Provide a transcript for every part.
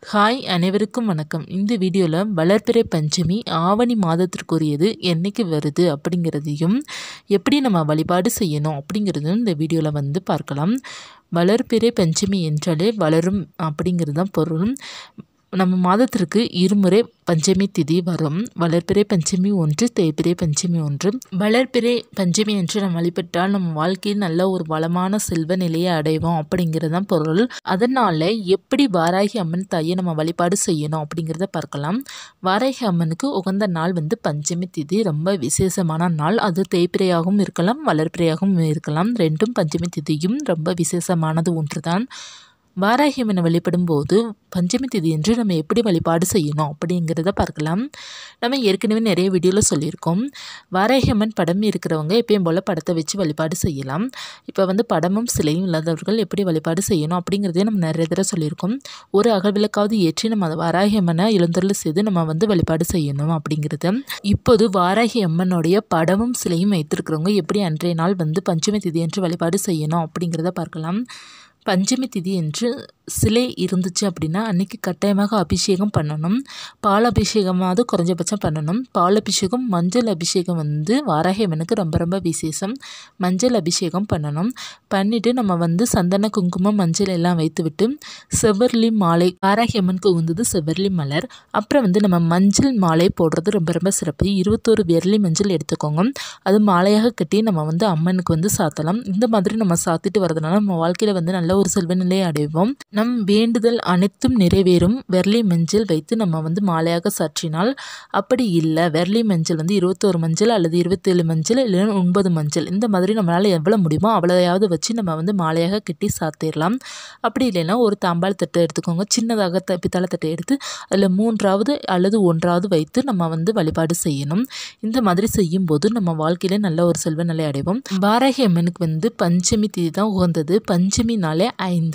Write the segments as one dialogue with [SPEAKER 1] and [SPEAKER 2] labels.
[SPEAKER 1] Hi அனைவருக்கும் வணக்கம். இந்த வீடியோவில் வளர்பிறை பஞ்சமி ஆவணி மாதத்திற்குரியது என்னைக்கு வருது அப்படிங்கிறதையும் எப்படி நம்ம வழிபாடு செய்யணும் அப்படிங்கிறதும் இந்த வீடியோவில் பார்க்கலாம். வளர்பிறை பஞ்சமி என்றாலே வளரும் அப்படிங்கிறது தான் பொருள். நம்ம மாதத்திற்கு இருமுறை பஞ்சமி திதி வரும். வளர்பிறை பஞ்சமி ஒன்று, தேய்பிறை பஞ்சமி ஒன்று. வளர்பிறை பஞ்சமி என்று நம்ம வழிபட்டால் நம்ம வாழ்க்கையில் நல்ல ஒரு வளமான செல்வ நிலையை அடைவோம் அப்படிங்கிறது தான் பொருள். அதனால் எப்படி வாராகி அம்மன் தாயை நம்ம வழிபாடு செய்யணும் அப்படிங்கிறத பார்க்கலாம். வாராகி அம்மனுக்கு உகந்த நாள் பஞ்சமி திதி ரொம்ப விசேஷமான நாள். அது தேய்பிறையாகவும் இருக்கலாம், வளர்பிறையாகவும் இருக்கலாம். ரெண்டும் பஞ்சமி திதியும் ரொம்ப விசேஷமானது ஒன்று தான். வாராகி அம்மனை வழிபடும் போது பஞ்சமி திதி என்று நம்ம எப்படி வழிபாடு செய்யணும் அப்படிங்கிறத பார்க்கலாம். நம்ம ஏற்கனவே நிறைய வீடியோவில் சொல்லியிருக்கோம். வாராகி அம்மன் படம் இருக்கிறவங்க எப்பயும் போல் படத்தை வச்சு வழிபாடு செய்யலாம். இப்போ படமும் சிலையும் இல்லாதவர்கள் எப்படி வழிபாடு செய்யணும் அப்படிங்கிறதையும் நம்ம நிறைய தடவை சொல்லியிருக்கோம். ஒரு அகல்விளக்காவது ஏற்றி நம்ம வாராகி அம்மனை எழுந்தருளை செய்து நம்ம வழிபாடு செய்யணும் அப்படிங்கிறது. இப்போது வாராகி அம்மனுடைய படமும் சிலையும் வைத்திருக்கிறவங்க எப்படி அன்றைய நாள் பஞ்சமி திதி என்று வழிபாடு செய்யணும் அப்படிங்கிறத பார்க்கலாம். பஞ்சமி திதி என்று சிலை இருந்துச்சு அப்படின்னா அன்றைக்கி கட்டாயமாக அபிஷேகம் பண்ணணும். பால் அபிஷேகமாவது குறைஞ்சபட்சம் பண்ணணும். பால் அபிஷேகம், மஞ்சள் அபிஷேகம் வாராகி அம்மனுக்கு ரொம்ப ரொம்ப விசேஷம். மஞ்சள் அபிஷேகம் பண்ணணும். பண்ணிவிட்டு நம்ம சந்தன, குங்குமம், மஞ்சள் எல்லாம் வைத்துவிட்டு செவ்வரளி மாலை, வாராகி அம்மனுக்கு உகந்தது செவ்வரளி மலர். அப்புறம் நம்ம மஞ்சள் மாலை போடுறது ரொம்ப ரொம்ப சிறப்பு. 21 விரலி மஞ்சள் எடுத்துக்கோங்க. அது மாலையாக கட்டி நம்ம அம்மனுக்கு சாத்தலாம். இந்த மாதிரி நம்ம சாத்திட்டு வரதுனால நம்ம வாழ்க்கையில் நல்ல ஒரு செல்வநிலையை அடைவோம். நம் வேண்டுதல் அனைத்தும் நிறைவேறும். விரலி மஞ்சள் வைத்து நம்ம மாலையாக சாற்றினால், அப்படி இல்லை விரலி மஞ்சள் 21 மஞ்சள் அல்லது 27 மஞ்சள் இல்லைன்னா 9 மஞ்சள், இந்த மாதிரி நம்மளால் எவ்வளோ முடியுமோ அவ்வளோயாவது வச்சு நம்ம மாலையாக கட்டி சாத்திடலாம். அப்படி இல்லைன்னா ஒரு தாம்பாள் தட்டை எடுத்துக்கோங்க. சின்னதாக பித்தளை தட்டை எடுத்து அதில் 3வது அல்லது 1வது வைத்து நம்ம வழிபாடு செய்யணும். இந்த மாதிரி செய்யும்போது நம்ம வாழ்க்கையிலே நல்ல ஒரு செல்வ நிலை அடைவோம். வாராகி அம்மனுக்கு பஞ்சமி திதி தான் உகந்தது. பஞ்சமி நாளே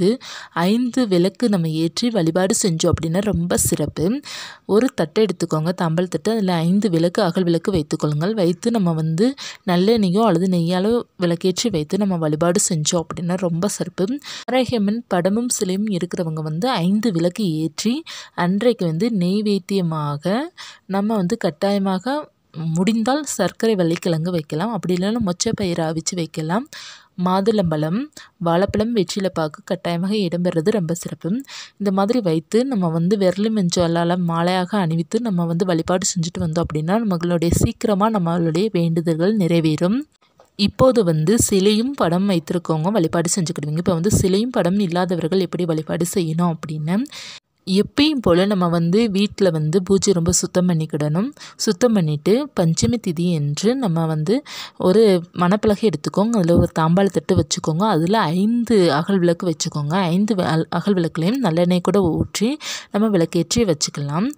[SPEAKER 1] 5 விளக்கு நம்ம ஏற்றி வழிபாடு செஞ்சோம் அப்படின்னா ரொம்ப சிறப்பு. ஒரு தட்டை எடுத்துக்கோங்க, தாம்பல் தட்டு. அதில் 5 விளக்கு, அகல் விளக்கு வைத்துக்கொள்ளுங்கள். வைத்து நம்ம நல்லெண்ணெயோ அல்லது நெய்யாலோ விளக்கேற்றி வைத்து நம்ம வழிபாடு செஞ்சோம் அப்படின்னா ரொம்ப சிறப்பு. வாராகி அம்மன் படமும் சிலையும் இருக்கிறவங்க 5 விளக்கு ஏற்றி அன்றைக்கு நெய்வேத்தியமாக நம்ம கட்டாயமாக முடிந்தால் சர்க்கரை வள்ளிக்கிழங்கு வைக்கலாம். அப்படி இல்லைன்னா மொச்சப்பயிரை அவிச்சு வைக்கலாம். மாதுளம்பழம், வாழைப்பழம், வெற்றிலைப்பாக்கு கட்டாயமாக இடம்பெறது ரொம்ப சிறப்பு. இந்த மாதிரி வைத்து நம்ம விரலி மஞ்சளால் மாலையாக அணிவித்து நம்ம வழிபாடு செஞ்சுட்டு வந்தோம் அப்படின்னா நம்மளுடைய சீக்கிரமாக நம்மளுடைய வேண்டுதல்கள் நிறைவேறும். இப்போது சிலையும் படம் வைத்திருக்கவங்க வழிபாடு செஞ்சுக்கிடுவீங்க. இப்போ சிலையும் படம் இல்லாதவர்கள் எப்படி வழிபாடு செய்யணும் அப்படின்னு, எப்பயும் போல் நம்ம வீட்டில் பூஜை ரொம்ப சுத்தம் பண்ணிக்கிடணும். சுத்தம் பண்ணிவிட்டு பஞ்சமி திதி என்று நம்ம ஒரு மணப்பலகை எடுத்துக்கோங்க. அதில் ஒரு தாம்பாள் தட்டு வச்சுக்கோங்க. அதில் 5 அகல் விளக்கு வச்சுக்கோங்க. 5 அகல் விளக்குலையும் நல்லெண்ணெய் கூட ஊற்றி நம்ம விளக்கேற்றி வச்சுக்கலாம்.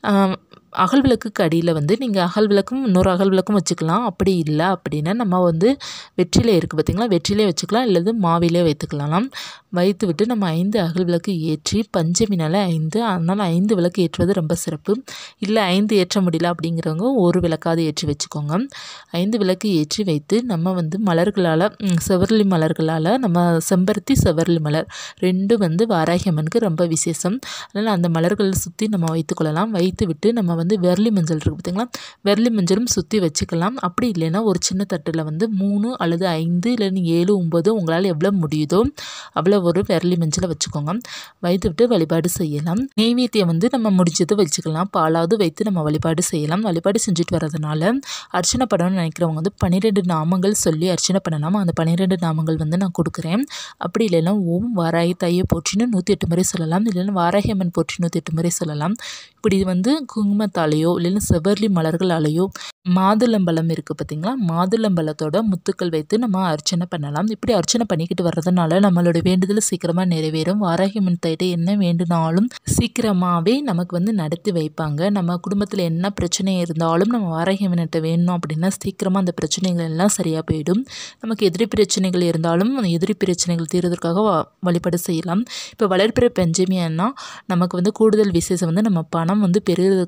[SPEAKER 1] அகல் விளக்குக்கு அடியில் நீங்கள் அகல் விளக்கும் இன்னொரு அகல் விளக்கும் வச்சுக்கலாம். அப்படி இல்லை அப்படின்னா நம்ம வெற்றிலை இருக்குது பார்த்திங்களா, வெற்றிலே வச்சுக்கலாம். இல்லது மாவிலே வைத்துக்கலாம். வைத்து விட்டு நம்ம 5 அகல் விளக்கு ஏற்றி, பஞ்சமினால 5, அதனால் 5 விளக்கு ஏற்றுவது ரொம்ப சிறப்பு. இல்லை 5 ஏற்ற முடியல அப்படிங்கிறவங்க ஒரு விளக்காவது ஏற்றி வச்சுக்கோங்க. 5 விளக்கு ஏற்றி வைத்து நம்ம மலர்களால், செவ்வரளி மலர்களால், நம்ம செம்பருத்தி, செவ்வரளி மலர் ரெண்டும் வாராகி அம்மனுக்கு ரொம்ப விசேஷம். அதனால் அந்த மலர்களை சுற்றி நம்ம வைத்துக்கொள்ளலாம். வைத்து விட்டு நம்ம விரலி மஞ்சள் இருக்குது பார்த்திங்களா, விரலி மஞ்சளும் சுற்றி வச்சுக்கலாம். அப்படி இல்லைன்னா ஒரு சின்ன தட்டில் 3 அல்லது 5 இல்லைன்னா 7, 9 உங்களால் எவ்வளோ முடியுதோ அவ்வளோ ஒரு விரலி மஞ்சளை வச்சுக்கோங்க. வைத்து விட்டு வழிபாடு செய்யலாம். நெய்வேத்தியம் நம்ம முடிஞ்சது வச்சுக்கலாம். பாலாவது வைத்து நம்ம வழிபாடு செய்யலாம். வழிபாடு செஞ்சுட்டு வரதுனால அர்ச்சனை பண்ணணும்னு நினைக்கிறவங்க 12 நாமங்கள் சொல்லி அர்ச்சனை பண்ணலாம். அந்த 12 நாமங்கள் நான் கொடுக்குறேன். அப்படி இல்லைன்னா ஓம் வாராகி தாயை போற்றின்னு 108 முறை சொல்லலாம். இல்லைன்னா வாராகி அம்மன் போற்றி 108 முறை சொல்லலாம். இப்படி குங்குமத்தாலேயோ இல்லைன்னா செவ்வரளி மலர்களாலேயோ, மாதுளம்பழம் இருக்குது பார்த்திங்களா, மாதுளம்பழத்தோட முத்துக்கள் வைத்து நம்ம அர்ச்சனை பண்ணலாம். இப்படி அர்ச்சனை பண்ணிக்கிட்டு வர்றதுனால நம்மளோட வேண்டுதல் சீக்கிரமாக நிறைவேறும். வாராகி அம்மன் தாயிட்ட என்ன வேண்டுனாலும் சீக்கிரமாகவே நமக்கு நடத்தி வைப்பாங்க. நம்ம குடும்பத்தில் என்ன பிரச்சனை இருந்தாலும் நம்ம வாராகி அம்மன்கிட்ட வேணும் அப்படின்னா சீக்கிரமாக அந்த பிரச்சனைகள் எல்லாம் சரியாக போயிடும். நமக்கு எதிரி பிரச்சனைகள் இருந்தாலும் எதிரி பிரச்சனைகள் தீர்வதற்காக வழிபாடு செய்யலாம். இப்போ வளர்பிறை பஞ்சமின்னா நமக்கு கூடுதல் விசேஷம் நம்ம பணம் பெறுவதற்காக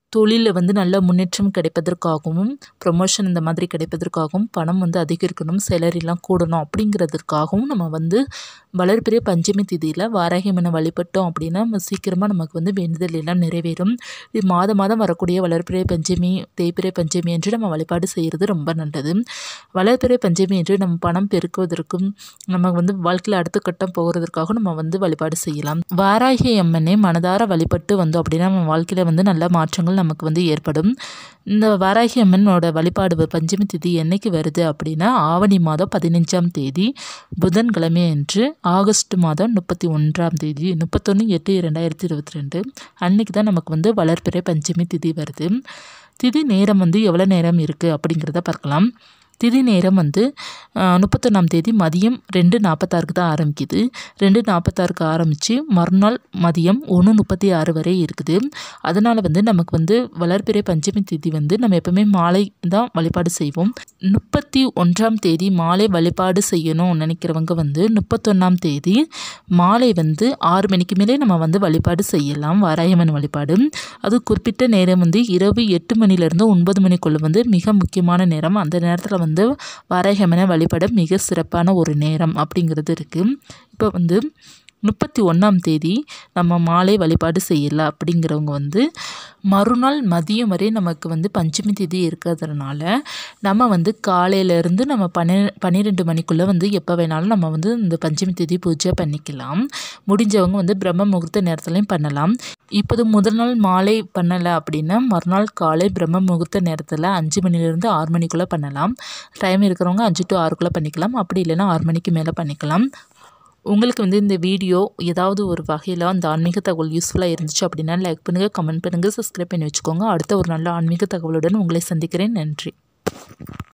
[SPEAKER 1] தொழிலில் வந்து நல்ல முன்னேற்றம் கிடைப்பதற்காகவும் ப்ரொமோஷன் இந்த மாதிரி கிடைப்பதற்காகவும் பணம் வந்து அதிகரிக்கணும், சேலரிலாம் கூடணும் அப்படிங்கிறதுக்காகவும் நம்ம வந்து வளர்பிறை பஞ்சமி திதியில் வாராகி அம்மனை வழிபட்டோம் அப்படின்னா சீக்கிரமாக நமக்கு வந்து வேண்டுதல் எல்லாம் நிறைவேறும். இது மாதம் மாதம் வரக்கூடிய வளர்பிறை பஞ்சமி, தேய்பிறை பஞ்சமி என்று நம்ம வழிபாடு செய்கிறது ரொம்ப நல்லது. வளர்பிறை பஞ்சமி என்று நம்ம பணம் பெருக்குவதற்கும் நம்ம வந்து வாழ்க்கையில் அடுத்த கட்டம் போகிறதுக்காகவும் நம்ம வந்து வழிபாடு செய்யலாம். வாராகி அம்மனை மனதார வழிபட்டு வந்தோம் அப்படின்னா நம்ம வாழ்க்கையில் வந்து நல்ல மாற்றங்கள் நமக்கு வந்து ஏற்படும். இந்த வாராகி அம்மனோட வழிபாடு பஞ்சமி திதி என்னைக்கு வருது அப்படின்னா ஆவணி மாதம் 15ஆம் தேதி புதன்கிழமை அன்று ஆகஸ்ட் மாதம் 31ஆம் தேதி 31/8/2022 அன்னைக்கு தான் நமக்கு வந்து வளர்பிறை பஞ்சமி திதி வருது. திதி நேரம் வந்து எவ்வளோ நேரம் இருக்குது அப்படிங்கிறத பார்க்கலாம். திதி நேரம் வந்து 31ஆம் தேதி மதியம் 2:46 தான் ஆரம்பிக்குது. 2:46 ஆரம்பித்து மறுநாள் மதியம் 1:36 வரை இருக்குது. அதனால் வந்து நமக்கு வந்து வளர்பிறை பஞ்சமி திதி வந்து நம்ம எப்பவுமே மாலை தான் வழிபாடு செய்வோம். 31ஆம் தேதி மாலை வழிபாடு செய்யணும் நினைக்கிறவங்க வந்து 31ஆம் தேதி மாலை வந்து 6 மணிக்கு மேலே நம்ம வந்து வழிபாடு செய்யலாம் வாராகி அம்மன் வழிபாடு. அது குறிப்பிட்ட நேரம் வந்து இரவு 8 மணிலேருந்து 9 மணிக்குள்ள வந்து மிக முக்கியமான நேரம். அந்த நேரத்தில் வந்து வாராகி அம்மனை வழிபட மிக சிறப்பான ஒரு நேரம் அப்படிங்கிறது இருக்குது. இப்போ வந்து 31ஆம் தேதி நம்ம மாலை வழிபாடு செய்யலாம் அப்படிங்கிறவங்க வந்து மறுநாள் மதியம் வரை நமக்கு வந்து பஞ்சமி திதி இருக்கிறதுனால நம்ம வந்து காலையிலேருந்து நம்ம 12 மணிக்குள்ளே வந்து எப்போ வேணாலும் நம்ம வந்து இந்த பஞ்சமி திதி பூஜை பண்ணிக்கலாம். முடிஞ்சவங்க வந்து பிரம்ம முகூர்த்த நேரத்துலையும் பண்ணலாம். இப்போது முதல் நாள் மாலை பண்ணலை அப்படின்னா மறுநாள் காலை பிரம்ம முகூர்த்த நேரத்தில் 5 மணிலேருந்து 6 மணிக்குள்ளே பண்ணலாம். டைம் இருக்கிறவங்க 5 to 6க்குள்ளே பண்ணிக்கலாம். அப்படி இல்லைன்னா 6 மணிக்கு மேலே பண்ணிக்கலாம். உங்களுக்கு வந்து இந்த வீடியோ ஏதாவது ஒரு வகையில் அந்த ஆன்மீக தகவல் யூஸ்ஃபுல்லாக இருந்துச்சு அப்படின்னா லைக் பண்ணுங்கள், கமெண்ட் பண்ணுங்கள், சப்ஸ்கிரைப் பண்ணி வச்சுக்கோங்க. அடுத்த ஒரு நல்ல ஆன்மீக தகவலுடன் உங்களை சந்திக்கிறேன். நன்றி.